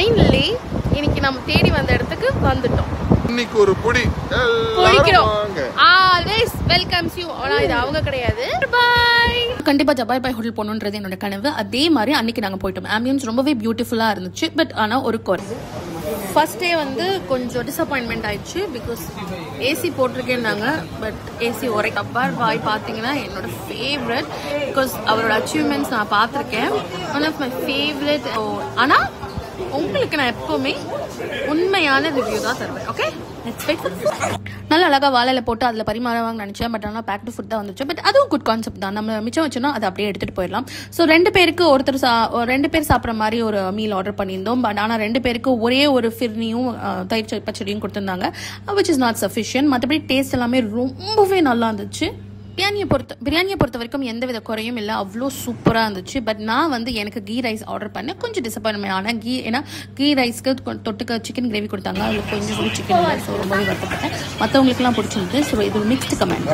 Finally இன்னைக்கு நம்ம தேடி வந்த இடத்துக்கு வந்துட்டோம். இன்னைக்கு ஒரு பொடி பொடிக்கிறோம். Always welcomes you. ஆனா இது அவங்க கிடையாது. பை. கண்டிப்பா ஜப்பார் பாய் ஹோட்டல் போகணுன்றது என்னோட கனவு. அதே மாதிரி அன்னைக்கு நாங்க போயிட்டோம். ஆம்பியன்ஸ் ரொம்பவே பியூட்டிஃபுல்லா இருந்துச்சு. பட் ஆனா ஒரு குறை, ஃபர்ஸ்ட் டே வந்து கொஞ்சம் டிசப்பாயின்மெண்ட் ஆயிடுச்சு. பிகாஸ் ஏசி போட்டிருக்கேன்னாங்க, பட் ஏசி ஒரே. ஜப்பார் பாய் பார்த்தீங்கன்னா என்னோட ஃபேவரட். பிகாஸ் அவரோட அச்சீவ்மெண்ட்ஸ் நான் பார்த்துருக்கேன். One of my favourite. ஆனால் உங்களுக்கு நான் எப்பவுமே உண்மையான ரிவ்யூ தான் தருவேன். Okay, let's wait for food. நல்ல அழகா வாழையில போட்டு அதுல பரிமாறுவாங்க நினைச்சேன். பட் ஆனால் பேக்டு ஃபுட் தான் வந்துச்சு. பட் அதுவும் குட் கான்செப்ட் தான். நம்ம மிச்சம் வச்சோன்னா அதை அப்படியே எடுத்துட்டு போயிடலாம். ஸோ 2 பேருக்கு ரெண்டு பேர் சாப்பிட்ற மாதிரி ஒரு மீல் ஆர்டர் பண்ணியிருந்தோம். பட் ஆனால் 2 பேருக்கு ஒரே ஒரு ஃபிர்னியும் தயிர் பச்சடியும் கொடுத்துருந்தாங்க, விச் இஸ் நாட் சஃபிஷியன்ட். மற்றபடி டேஸ்ட் எல்லாமே ரொம்பவே நல்லா இருந்துச்சு. பிரியாணியை பொறுத்த வரைக்கும் எந்த வித குறையும் இல்லை, அவ்வளோ சூப்பராக இருந்துச்சு. பட் நான் வந்து எனக்கு கீ ரைஸ் ஆர்டர் பண்ணேன். கொஞ்சம் டிசப்பாயின்மெண்ட் ஆனால் ஏன்னா கீ ரைஸ்க்கு தொட்டுக்க சிக்கன் கிரேவி கொடுத்தாங்க. அதில் கொஞ்சம் கூட சிக்கன் இல்லை. ஸோ ரொம்பவே வருத்தப்பட்டேன். மற்றவங்களுக்குலாம் பிடிச்சிருந்து. ஸோ இது மிக்ஸ்டு கமெண்ட்.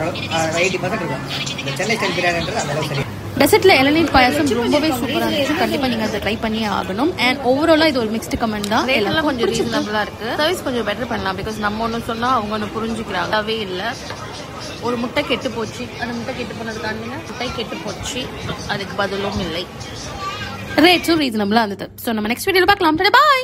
டெசர்ட்ல இளநீர் பாயாசம் ரொம்பவே சூப்பராக இருந்துச்சு. கண்டிப்பாக நீங்கள் அதை ட்ரை பண்ணியே ஆகணும். அண்ட் ஓவராலாக இது ஒரு மிக்ஸ்டு கமெண்ட் தான். எல்லாம் கொஞ்சம் ரீசனபிளாக இருக்குது. சர்வீஸ் கொஞ்சம் பெட்டர் பண்ணலாம். பிகாஸ் நம்ம ஒன்று சொன்னால் அவங்க ஒன்று புரிஞ்சுக்கிறாங்கவே இல்லை. ஒரு முட்டை கெட்டு போச்சு. அந்த முட்டை கெட்டு போனதுக்கான முட்டை கெட்டு போச்சு, அதுக்கு பதிலும் இல்லை. ரேட்ஸும் ரீசனபிளாக இருந்தது. ஸோ நம்ம நெக்ஸ்ட் வீடியோவில் பார்க்கலாம். பாய்.